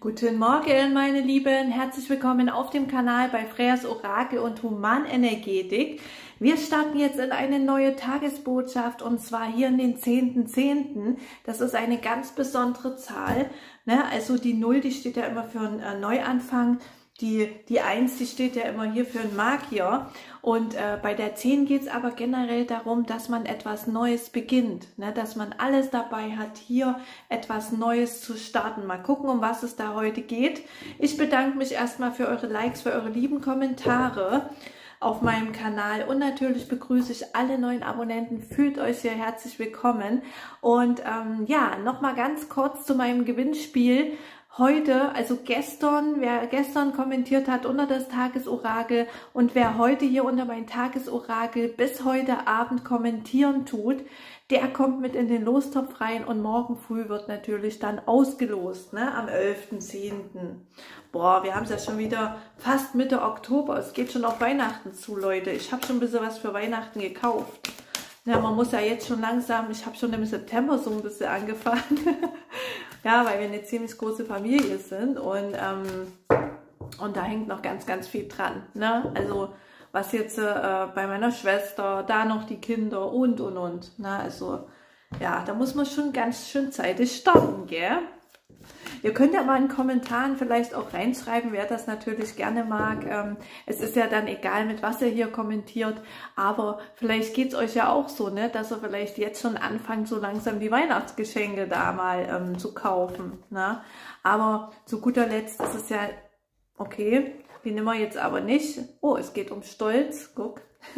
Guten Morgen, meine Lieben. Herzlich willkommen auf dem Kanal bei Freyas Orakel und Humanenergetik. Wir starten jetzt in eine neue Tagesbotschaft und zwar hier in den 10.10. Das ist eine ganz besondere Zahl. Also die 0, die steht ja immer für einen Neuanfang. Die 1, die steht ja immer hier für einen Magier. Und bei der 10 geht es aber generell darum, dass man etwas Neues beginnt. Dass man alles dabei hat, hier etwas Neues zu starten. Mal gucken, um was es da heute geht. Ich bedanke mich erstmal für eure Likes, für eure lieben Kommentare auf meinem Kanal. Und natürlich begrüße ich alle neuen Abonnenten. Fühlt euch sehr herzlich willkommen. Und ja, nochmal ganz kurz zu meinem Gewinnspiel. Heute, also gestern, wer gestern kommentiert hat unter das Tagesorakel und wer heute hier unter mein Tagesorakel bis heute Abend kommentieren tut, der kommt mit in den Lostopf rein und morgen früh wird natürlich dann ausgelost, am 11.10. Boah, wir haben es ja schon wieder fast Mitte Oktober. Es geht schon auf Weihnachten zu, Leute. Ich habe schon ein bisschen was für Weihnachten gekauft. Ja, man muss ja jetzt schon langsam, ich habe schon im September so ein bisschen angefangen. Ja, weil wir eine ziemlich große Familie sind und da hängt noch ganz, ganz viel dran. Also was jetzt bei meiner Schwester, da noch die Kinder und. Also ja, da muss man schon ganz schön zeitig starten, gell? Ihr könnt ja mal in den Kommentaren vielleicht auch reinschreiben, wer das natürlich gerne mag. Es ist ja dann egal, mit was ihr hier kommentiert, aber vielleicht geht es euch ja auch so, dass ihr vielleicht jetzt schon anfangt, so langsam die Weihnachtsgeschenke da mal zu kaufen. Aber zu guter Letzt ist es ja, okay, die nehmen wir jetzt aber nicht. Oh, es geht um Stolz, guck.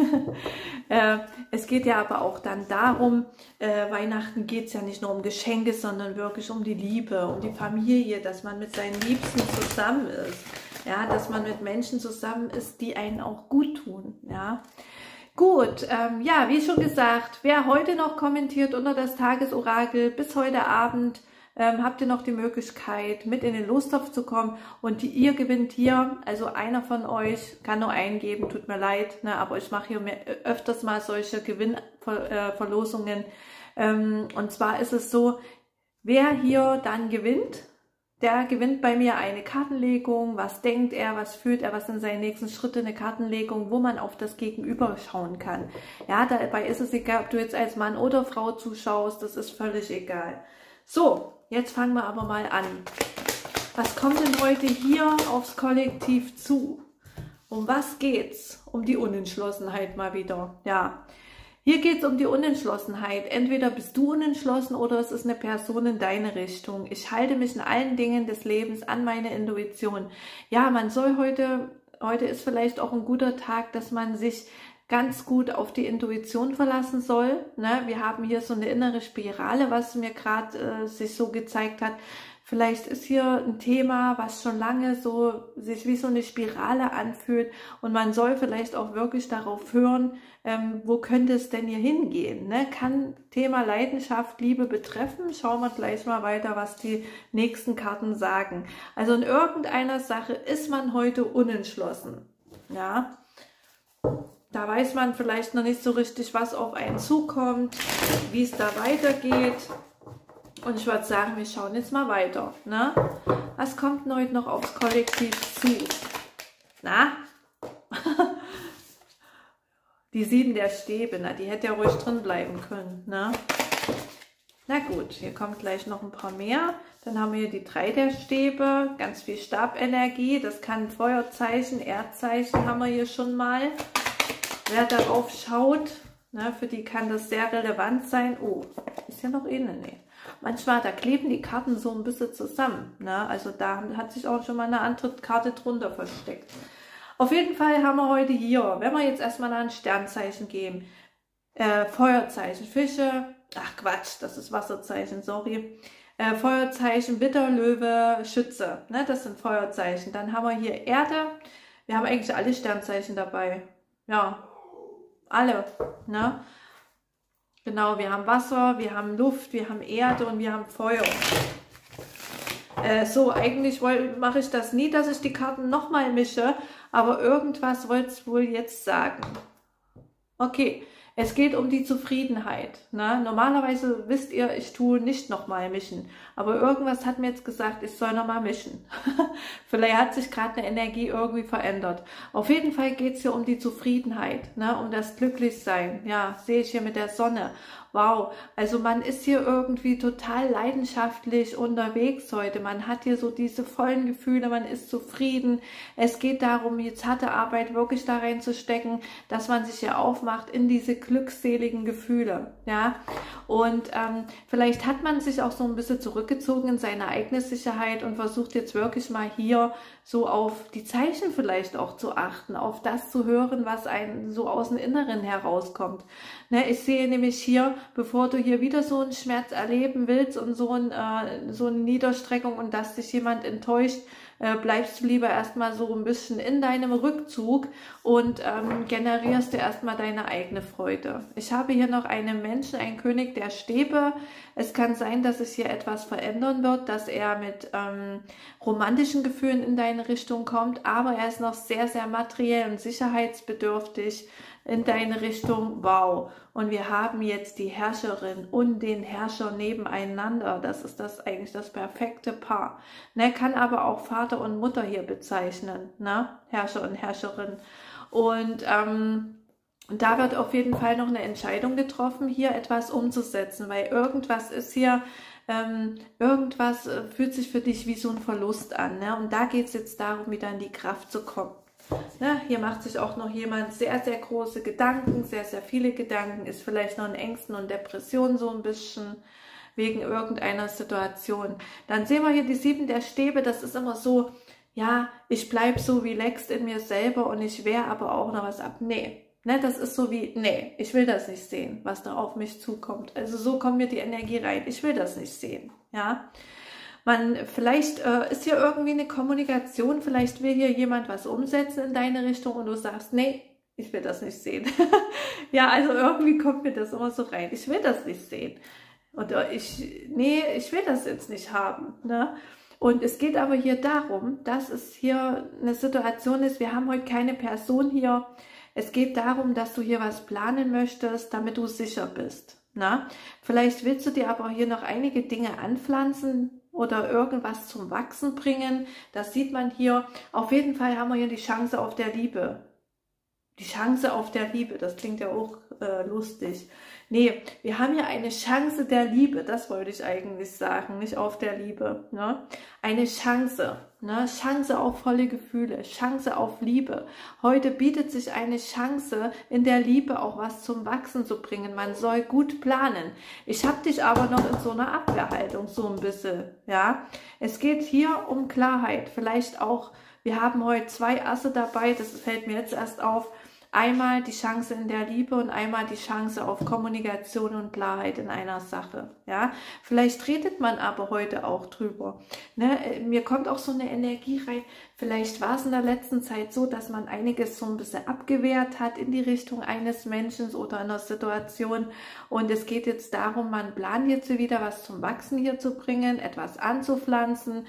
Es geht ja aber auch dann darum, Weihnachten geht es ja nicht nur um Geschenke, sondern wirklich um die Liebe, um die Familie, dass man mit seinen Liebsten zusammen ist, ja, dass man mit Menschen zusammen ist, die einen auch gut tun, ja. Gut, ja, wie schon gesagt, wer heute noch kommentiert unter das Tagesorakel bis heute Abend, habt ihr noch die Möglichkeit, mit in den Lostopf zu kommen und ihr gewinnt hier, also einer von euch kann nur eingeben, tut mir leid, aber ich mache hier öfters mal solche Gewinnverlosungen. Und zwar ist es so, wer hier dann gewinnt, der gewinnt bei mir eine Kartenlegung. Was denkt er, was fühlt er, was sind seine nächsten Schritte, eine Kartenlegung, wo man auf das Gegenüber schauen kann. Ja, dabei ist es egal, ob du jetzt als Mann oder Frau zuschaust, das ist völlig egal. So, jetzt fangen wir aber mal an. Was kommt denn heute hier aufs Kollektiv zu? Um was geht's? Um die Unentschlossenheit mal wieder. Ja, hier geht's um die Unentschlossenheit. Entweder bist du unentschlossen oder es ist eine Person in deine Richtung. Ich halte mich in allen Dingen des Lebens an meine Intuition. Ja, man soll heute ist vielleicht auch ein guter Tag, dass man sich ganz gut auf die Intuition verlassen soll. Wir haben hier so eine innere Spirale, was mir gerade sich so gezeigt hat. Vielleicht ist hier ein Thema, was schon lange so sich wie so eine Spirale anfühlt und man soll vielleicht auch wirklich darauf hören, wo könnte es denn hier hingehen? Kann Thema Leidenschaft, Liebe betreffen? Schauen wir gleich mal weiter, was die nächsten Karten sagen. Also in irgendeiner Sache ist man heute unentschlossen. Ja. Da weiß man vielleicht noch nicht so richtig, was auf einen zukommt, wie es da weitergeht. Und ich würde sagen, wir schauen jetzt mal weiter. Was kommt denn heute noch aufs Kollektiv zu? Die 7 der Stäbe, die hätte ja ruhig drin bleiben können. Na gut, hier kommt gleich noch ein paar mehr. Dann haben wir hier die 3 der Stäbe, ganz viel Stabenergie. Das kann Feuerzeichen, Erdzeichen haben wir hier schon mal. Wer darauf schaut, für die kann das sehr relevant sein. Oh, ist ja noch innen. Nee. Manchmal, da kleben die Karten so ein bisschen zusammen. Also da hat sich auch schon mal eine andere Karte drunter versteckt. Auf jeden Fall haben wir heute hier, wenn wir jetzt erstmal nach ein Sternzeichen gehen, Feuerzeichen, Fische, ach Quatsch, das ist Wasserzeichen, sorry. Feuerzeichen, Widder, Löwe, Schütze, das sind Feuerzeichen. Dann haben wir hier Erde, wir haben eigentlich alle Sternzeichen dabei. Ja, alle, Genau, wir haben Wasser, wir haben Luft, wir haben Erde und wir haben Feuer. So, eigentlich mache ich das nie, dass ich die Karten nochmal mische, aber irgendwas wollte es wohl jetzt sagen. Okay, Es geht um die Zufriedenheit. Ne? Normalerweise wisst ihr, ich tue nicht nochmal mischen. Aber irgendwas hat mir jetzt gesagt, ich soll nochmal mischen. Vielleicht hat sich gerade eine Energie irgendwie verändert. Auf jeden Fall geht es hier um die Zufriedenheit, ne? Um das Glücklichsein. Ja, sehe ich hier mit der Sonne. Wow, also man ist hier irgendwie total leidenschaftlich unterwegs heute. Man hat hier so diese vollen Gefühle, man ist zufrieden. Es geht darum, jetzt harte Arbeit wirklich da reinzustecken, dass man sich hier aufmacht in diese glückseligen Gefühle. Ja, und vielleicht hat man sich auch so ein bisschen zurückgezogen in seine eigene Sicherheit und versucht jetzt wirklich mal hier so auf die Zeichen vielleicht auch zu achten, auf das zu hören, was einem so aus dem Inneren herauskommt. Ne, ich sehe nämlich hier, bevor du hier wieder so einen Schmerz erleben willst und so eine Niederstreckung und dass dich jemand enttäuscht, bleibst du lieber erstmal so ein bisschen in deinem Rückzug und generierst dir erstmal deine eigene Freude. Ich habe hier noch einen Menschen, einen König der Stäbe. Es kann sein, dass sich hier etwas verändern wird, dass er mit romantischen Gefühlen in deine Richtung kommt, aber er ist noch sehr, sehr materiell und sicherheitsbedürftig in deine Richtung. Wow. Und wir haben jetzt die Herrscherin und den Herrscher nebeneinander. Das ist eigentlich das perfekte Paar. Ne, kann aber auch Vater und Mutter hier bezeichnen, ne? Herrscher und Herrscherin. Und da wird auf jeden Fall noch eine Entscheidung getroffen, hier etwas umzusetzen, weil irgendwas ist hier, irgendwas fühlt sich für dich wie so ein Verlust an. Ne? Und da geht es jetzt darum, wieder in die Kraft zu kommen. Ne, hier macht sich auch noch jemand sehr, sehr große Gedanken, sehr, sehr viele Gedanken, ist vielleicht noch in Ängsten und Depressionen so ein bisschen wegen irgendeiner Situation. Dann sehen wir hier die 7 der Stäbe, das ist immer so, ja, ich bleibe so relaxed in mir selber und ich wehre aber auch noch was ab. Nee, ne, das ist so wie, nee, ich will das nicht sehen, was da auf mich zukommt. Also so kommt mir die Energie rein, ich will das nicht sehen, ja. Vielleicht ist hier irgendwie eine Kommunikation, vielleicht will hier jemand was umsetzen in deine Richtung und du sagst, nee, ich will das nicht sehen. Ja, also irgendwie kommt mir das immer so rein, ich will das nicht sehen. Oder ich will das jetzt nicht haben. Ne? Und es geht aber hier darum, dass es hier eine Situation ist, wir haben heute keine Person hier. Es geht darum, dass du hier was planen möchtest, damit du sicher bist. Na? Vielleicht willst du dir aber hier noch einige Dinge anpflanzen, oder irgendwas zum Wachsen bringen. Das sieht man hier. Auf jeden Fall haben wir hier die Chance auf der Liebe. Die Chance auf der Liebe, das klingt ja auch lustig. Nee, wir haben hier eine Chance der Liebe, das wollte ich eigentlich sagen, nicht auf der Liebe. Ne? Eine Chance, ne? Chance auf volle Gefühle, Chance auf Liebe. Heute bietet sich eine Chance, in der Liebe auch was zum Wachsen zu bringen. Man soll gut planen. Ich habe dich aber noch in so einer Abwehrhaltung, so ein bisschen. Ja, es geht hier um Klarheit. Vielleicht auch, wir haben heute 2 Asse dabei, das fällt mir jetzt erst auf. Einmal die Chance in der Liebe und einmal die Chance auf Kommunikation und Klarheit in einer Sache. Ja, vielleicht redet man aber heute auch drüber. Ne? Mir kommt auch so eine Energie rein. Vielleicht war es in der letzten Zeit so, dass man einiges so ein bisschen abgewehrt hat in die Richtung eines Menschen oder einer Situation. Und es geht jetzt darum, man plant jetzt wieder was zum Wachsen hier zu bringen, etwas anzupflanzen.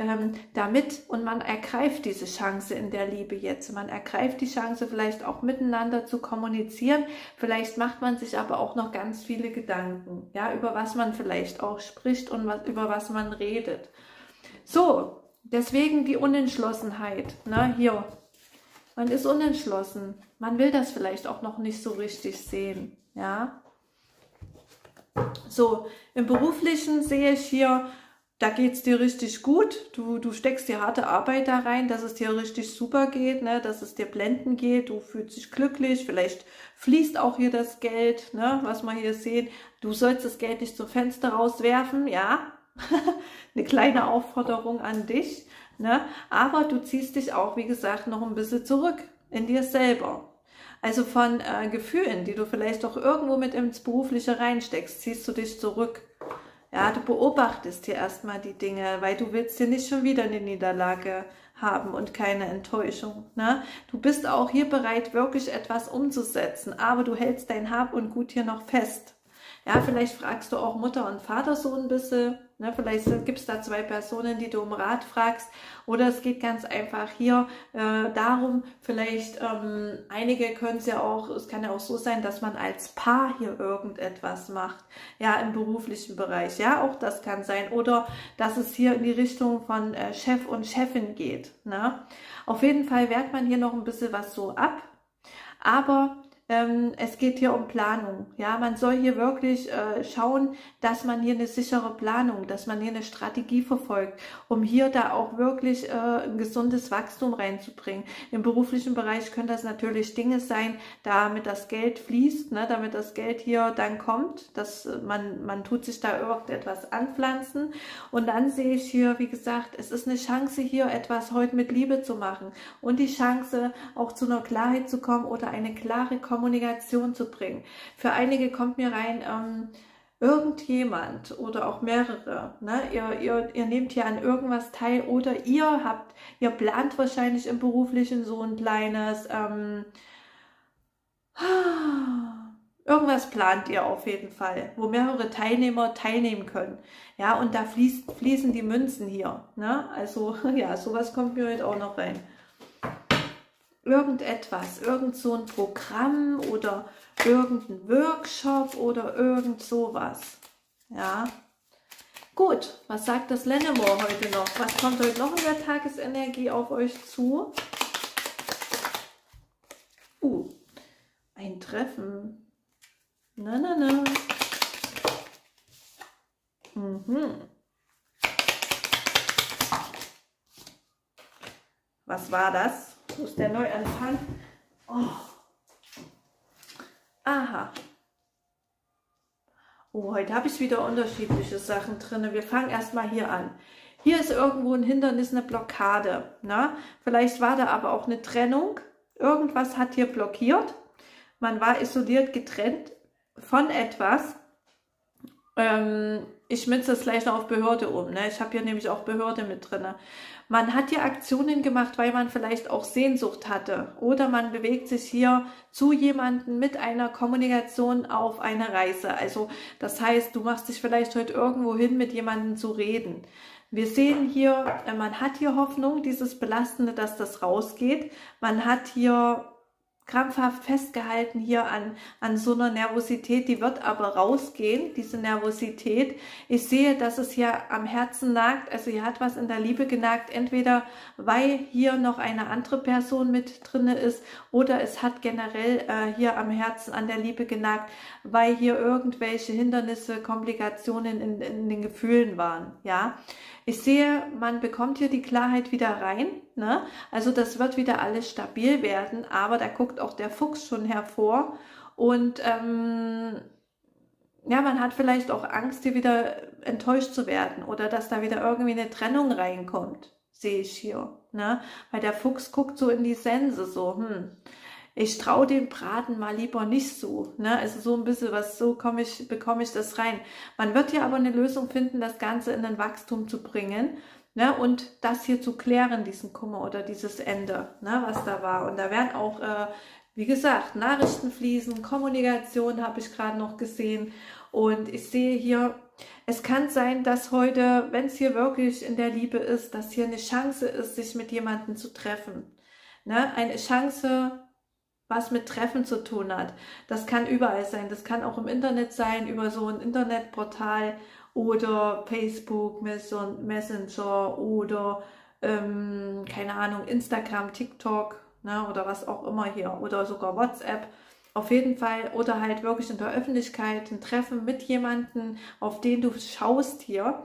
Damit und man ergreift diese Chance in der Liebe jetzt. Man ergreift die Chance vielleicht auch miteinander zu kommunizieren. Vielleicht macht man sich aber auch noch ganz viele Gedanken, ja, über was man vielleicht auch spricht und über was man redet. So, deswegen die Unentschlossenheit. Ne, hier, man ist unentschlossen. Man will das vielleicht auch noch nicht so richtig sehen. Ja. So, im Beruflichen sehe ich hier, da geht es dir richtig gut, du steckst dir harte Arbeit da rein, dass es dir richtig super geht, ne? Dass es dir blendend geht, du fühlst dich glücklich, vielleicht fließt auch hier das Geld, ne? Was wir hier sehen. Du sollst das Geld nicht zum Fenster rauswerfen, ja, eine kleine Aufforderung an dich, ne? Aber du ziehst dich auch, wie gesagt, noch ein bisschen zurück in dir selber. Also von Gefühlen, die du vielleicht auch irgendwo mit ins Berufliche reinsteckst, ziehst du dich zurück. Ja, du beobachtest hier erstmal die Dinge, weil du willst hier nicht schon wieder eine Niederlage haben und keine Enttäuschung. Ne? Du bist auch hier bereit, wirklich etwas umzusetzen, aber du hältst dein Hab und Gut hier noch fest. Ja, vielleicht fragst du auch Mutter und Vater so ein bisschen, Ne, vielleicht gibt es da zwei Personen, die du um Rat fragst, oder es geht ganz einfach hier darum, vielleicht einige können es ja auch, es kann ja auch so sein, dass man als Paar hier irgendetwas macht, ja, im beruflichen Bereich, ja, auch das kann sein, oder dass es hier in die Richtung von Chef und Chefin geht, ne? Auf jeden Fall wehrt man hier noch ein bisschen was so ab, aber es geht hier um Planung. Ja, man soll hier wirklich schauen, dass man hier eine sichere Planung, dass man hier eine Strategie verfolgt, um hier da auch wirklich ein gesundes Wachstum reinzubringen. Im beruflichen Bereich können das natürlich Dinge sein, damit das Geld fließt, ne, damit das Geld hier dann kommt, dass man tut sich da irgendetwas anpflanzen. Und dann sehe ich hier, wie gesagt, es ist eine Chance hier, etwas heute mit Liebe zu machen und die Chance auch zu einer Klarheit zu kommen oder eine klare Kommunikation zu bringen. Für einige kommt mir rein, irgendjemand oder auch mehrere, ne? Ihr nehmt hier an irgendwas teil oder ihr plant wahrscheinlich im Beruflichen so ein kleines, irgendwas plant ihr auf jeden Fall, wo mehrere Teilnehmer teilnehmen können. Ja, und da fließen die Münzen hier, ne? Also, ja, sowas kommt mir heute auch noch rein. Irgendetwas, irgend so ein Programm oder irgendein Workshop oder irgend sowas. Ja, gut, was sagt das Lennemore heute noch? Was kommt heute noch in der Tagesenergie auf euch zu? Ein Treffen. Na, na, na. Was war das? Wo ist der Neuanfang? Oh. Aha. Oh, heute habe ich wieder unterschiedliche Sachen drin. Wir fangen erstmal hier an. Hier ist irgendwo ein Hindernis, eine Blockade. Ne? Vielleicht war da aber auch eine Trennung. Irgendwas hat hier blockiert. Man war isoliert, getrennt von etwas. Ich münze das gleich noch auf Behörde um. Ne? Ich habe hier nämlich auch Behörde mit drin. Man hat hier Aktionen gemacht, weil man vielleicht auch Sehnsucht hatte. Oder man bewegt sich hier zu jemandem mit einer Kommunikation auf eine Reise. Also das heißt, du machst dich vielleicht heute irgendwo hin, mit jemandem zu reden. Wir sehen hier, man hat hier Hoffnung, dieses Belastende, dass das rausgeht. Man hat hier krampfhaft festgehalten hier an so einer Nervosität, die wird aber rausgehen, diese Nervosität. Ich sehe, dass es hier am Herzen nagt, also hier hat was in der Liebe genagt, entweder weil hier noch eine andere Person mit drinne ist oder es hat generell hier am Herzen an der Liebe genagt, weil hier irgendwelche Hindernisse, Komplikationen in den Gefühlen waren, ja. Ich sehe, man bekommt hier die Klarheit wieder rein, ne? Also das wird wieder alles stabil werden, aber da guckt auch der Fuchs schon hervor und ja, man hat vielleicht auch Angst, hier wieder enttäuscht zu werden oder dass da wieder irgendwie eine Trennung reinkommt, sehe ich hier, ne? Weil der Fuchs guckt so in die Sense, so, ich traue dem Braten mal lieber nicht so, ne? Also so ein bisschen was, so bekomme ich das rein. Man wird hier aber eine Lösung finden, das Ganze in ein Wachstum zu bringen, ne? Und das hier zu klären, diesen Kummer oder dieses Ende, ne? Was da war. Und da werden auch, wie gesagt, Nachrichten fließen, Kommunikation habe ich gerade noch gesehen. Und ich sehe hier, es kann sein, dass heute, wenn es hier wirklich in der Liebe ist, dass hier eine Chance ist, sich mit jemandem zu treffen, ne? Eine Chance, was mit Treffen zu tun hat. Das kann überall sein. Das kann auch im Internet sein, über so ein Internetportal oder Facebook, Messenger oder, keine Ahnung, Instagram, TikTok, ne, oder was auch immer hier. Oder sogar WhatsApp. Auf jeden Fall. Oder halt wirklich in der Öffentlichkeit ein Treffen mit jemandem, auf den du schaust hier.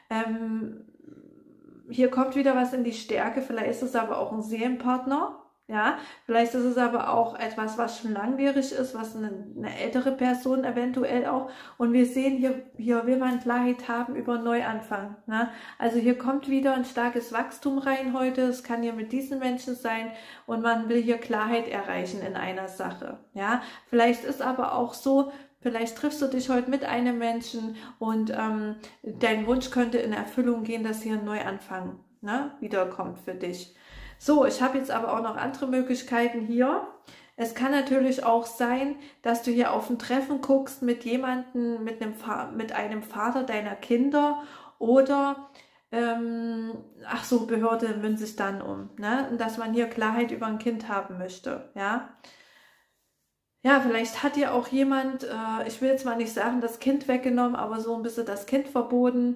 Hier kommt wieder was in die Stärke. Vielleicht ist es aber auch ein Seelenpartner. Ja, vielleicht ist es aber auch etwas, was schon langwierig ist, was eine ältere Person eventuell auch. Und wir sehen, hier will man Klarheit haben über Neuanfang. Ne? Also hier kommt wieder ein starkes Wachstum rein heute. Es kann hier mit diesen Menschen sein und man will hier Klarheit erreichen in einer Sache. Ja, vielleicht ist aber auch so, vielleicht triffst du dich heute mit einem Menschen und dein Wunsch könnte in Erfüllung gehen, dass hier ein Neuanfang, ne, wiederkommt für dich. So, ich habe jetzt aber auch noch andere Möglichkeiten hier. Es kann natürlich auch sein, dass du hier auf ein Treffen guckst mit jemandem, mit einem Vater deiner Kinder Oder, ach so, Behörde münze ich dann um, ne? Und dass man hier Klarheit über ein Kind haben möchte, ja. Ja, vielleicht hat dir auch jemand, ich will jetzt mal nicht sagen, das Kind weggenommen, aber so ein bisschen das Kind verboten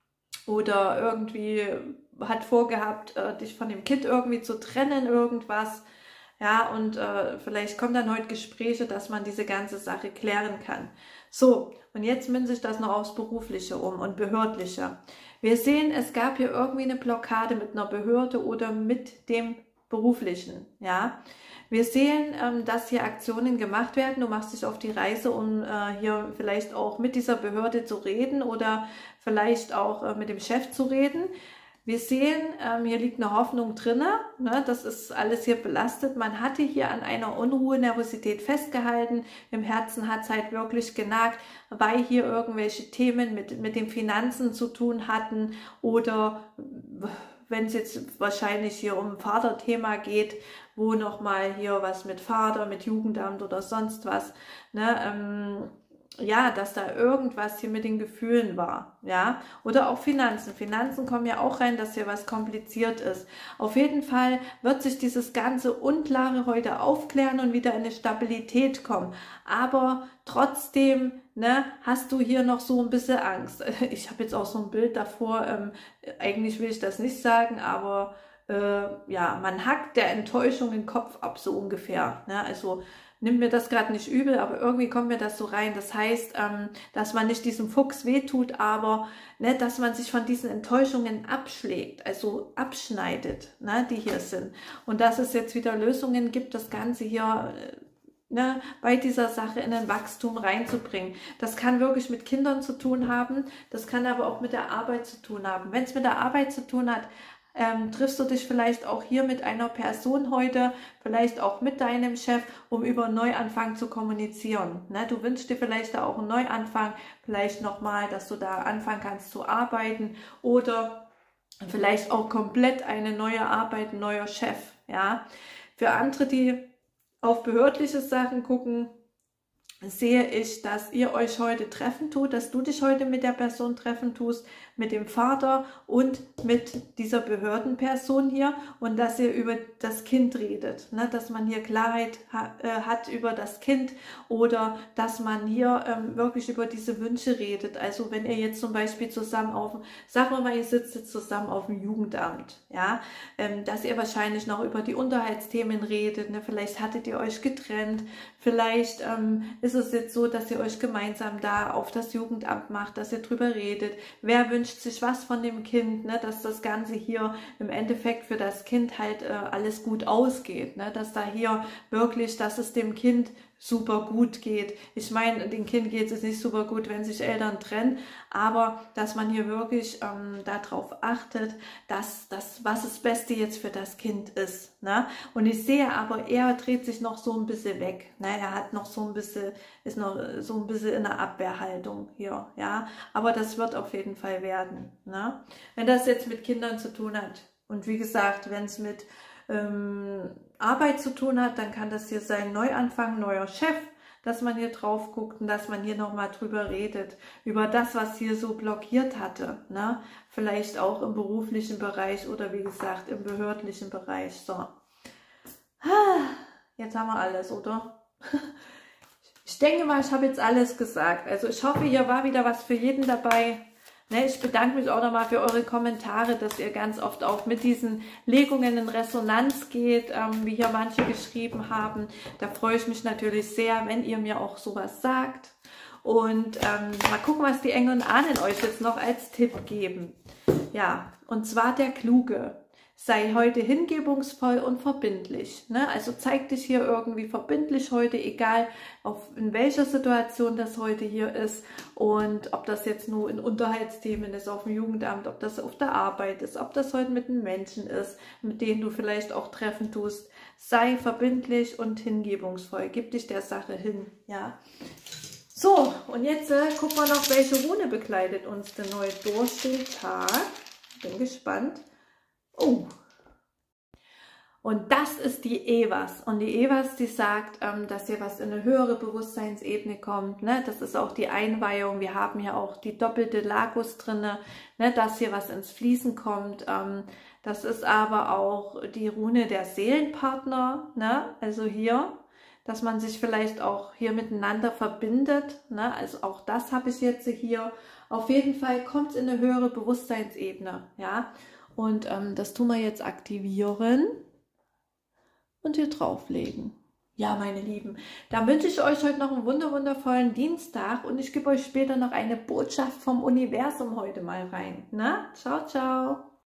oder irgendwie hat vorgehabt, dich von dem Kind irgendwie zu trennen, irgendwas. Ja, und vielleicht kommen dann heute Gespräche, dass man diese ganze Sache klären kann. So, und jetzt münze ich das noch aufs Berufliche um und Behördliche. Wir sehen, es gab hier irgendwie eine Blockade mit einer Behörde oder mit dem Beruflichen, ja. Wir sehen, dass hier Aktionen gemacht werden. Du machst dich auf die Reise, um hier vielleicht auch mit dieser Behörde zu reden oder vielleicht auch mit dem Chef zu reden. Wir sehen, hier liegt eine Hoffnung drin, ne? Das ist alles hier belastet. Man hatte hier an einer Unruhe, Nervosität festgehalten. Im Herzen hat es halt wirklich genagt, weil hier irgendwelche Themen mit den Finanzen zu tun hatten oder wenn es jetzt wahrscheinlich hier um ein Vaterthema geht, wo nochmal hier was mit Vater, mit Jugendamt oder sonst was, ne, ja, dass da irgendwas hier mit den Gefühlen war, ja, oder auch Finanzen. Finanzen kommen ja auch rein, dass hier was kompliziert ist. Auf jeden Fall wird sich dieses ganze Unklare heute aufklären und wieder in eine Stabilität kommen. Aber trotzdem, ne, hast du hier noch so ein bisschen Angst. Ich habe jetzt auch so ein Bild davor, eigentlich will ich das nicht sagen, aber ja, man hackt der Enttäuschung den Kopf ab, so ungefähr, ne, also nimm mir das gerade nicht übel, aber irgendwie kommt mir das so rein. Das heißt, dass man nicht diesem Fuchs wehtut, aber ne, dass man sich von diesen Enttäuschungen abschlägt, also abschneidet, ne, die hier sind. Und dass es jetzt wieder Lösungen gibt, das Ganze hier ne, bei dieser Sache in ein Wachstum reinzubringen. Das kann wirklich mit Kindern zu tun haben, das kann aber auch mit der Arbeit zu tun haben. Wenn es mit der Arbeit zu tun hat, triffst du dich vielleicht auch hier mit einer Person heute, vielleicht auch mit deinem Chef, um über einen Neuanfang zu kommunizieren. Ne? Du wünschst dir vielleicht da auch einen Neuanfang, vielleicht nochmal, dass du da anfangen kannst zu arbeiten oder vielleicht auch komplett eine neue Arbeit, ein neuer Chef. Ja? Für andere, die auf behördliche Sachen gucken, sehe ich, dass ihr euch heute treffen tut, dass du dich heute mit der Person treffen tust, mit dem Vater und mit dieser Behördenperson hier und dass ihr über das Kind redet, ne? Dass man hier Klarheit hat über das Kind oder dass man hier wirklich über diese Wünsche redet. Also wenn ihr jetzt zum Beispiel zusammen sagen wir mal, ihr sitzt jetzt zusammen auf dem Jugendamt, ja, dass ihr wahrscheinlich noch über die Unterhaltsthemen redet, ne? Vielleicht hattet ihr euch getrennt, vielleicht ist es jetzt so, dass ihr euch gemeinsam da auf das Jugendamt macht, dass ihr drüber redet, wer wünscht sich was von dem Kind, ne, dass das Ganze hier im Endeffekt für das Kind halt alles gut ausgeht, ne, dass da hier wirklich, dass es dem Kind super gut geht. Ich meine, dem Kind geht es nicht super gut, wenn sich Eltern trennen, aber dass man hier wirklich darauf achtet, dass das, was das Beste jetzt für das Kind ist. Ne? Und ich sehe aber, er dreht sich noch so ein bisschen weg. Ne? Er hat noch so ein bisschen, ist noch so ein bisschen in der Abwehrhaltung hier. Ja, aber das wird auf jeden Fall werden. Ne? Wenn das jetzt mit Kindern zu tun hat und wie gesagt, wenn es mit Arbeit zu tun hat, dann kann das hier sein Neuanfang, neuer Chef, dass man hier drauf guckt und dass man hier nochmal drüber redet, über das, was hier so blockiert hatte, ne? Vielleicht auch im beruflichen Bereich oder wie gesagt im behördlichen Bereich. So, jetzt haben wir alles, oder? Ich denke mal, ich habe jetzt alles gesagt. Also ich hoffe, hier war wieder was für jeden dabei. Ich bedanke mich auch nochmal für eure Kommentare, dass ihr ganz oft auch mit diesen Legungen in Resonanz geht, wie hier manche geschrieben haben. Da freue ich mich natürlich sehr, wenn ihr mir auch sowas sagt. Und mal gucken, was die Engel und Ahnen euch jetzt noch als Tipp geben. Ja, und zwar der Kluge. Sei heute hingebungsvoll und verbindlich. Ne? Also zeig dich hier irgendwie verbindlich heute, egal in welcher Situation das heute hier ist und ob das jetzt nur in Unterhaltsthemen ist, auf dem Jugendamt, ob das auf der Arbeit ist, ob das heute mit den Menschen ist, mit denen du vielleicht auch treffen tust. Sei verbindlich und hingebungsvoll. Gib dich der Sache hin. Ja. So, und jetzt gucken wir noch, welche Rune begleitet uns denn heute durch den Tag. Bin gespannt. Oh, Und das ist die Evas. Und die Evas, die sagt, dass hier was in eine höhere Bewusstseinsebene kommt. Ne? Das ist auch die Einweihung. Wir haben hier auch die doppelte Lagos drinne, ne? Dass hier was ins Fließen kommt. Das ist aber auch die Rune der Seelenpartner. Ne? Also hier, dass man sich vielleicht auch hier miteinander verbindet. Ne? Also auch das habe ich jetzt hier. Auf jeden Fall kommt es in eine höhere Bewusstseinsebene. Ja? Und das tun wir jetzt aktivieren und hier drauflegen. Ja, meine Lieben, dann wünsche ich euch heute noch einen wundervollen Dienstag und ich gebe euch später noch eine Botschaft vom Universum heute mal rein. Na, ciao, ciao.